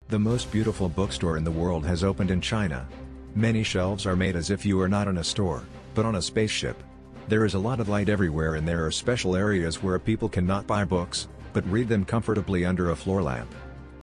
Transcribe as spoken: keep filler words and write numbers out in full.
The most beautiful bookstore in the world has opened in China. Many shelves are made as if you are not in a store, but on a spaceship. There is a lot of light everywhere and there are special areas where people cannot buy books, but read them comfortably under a floor lamp.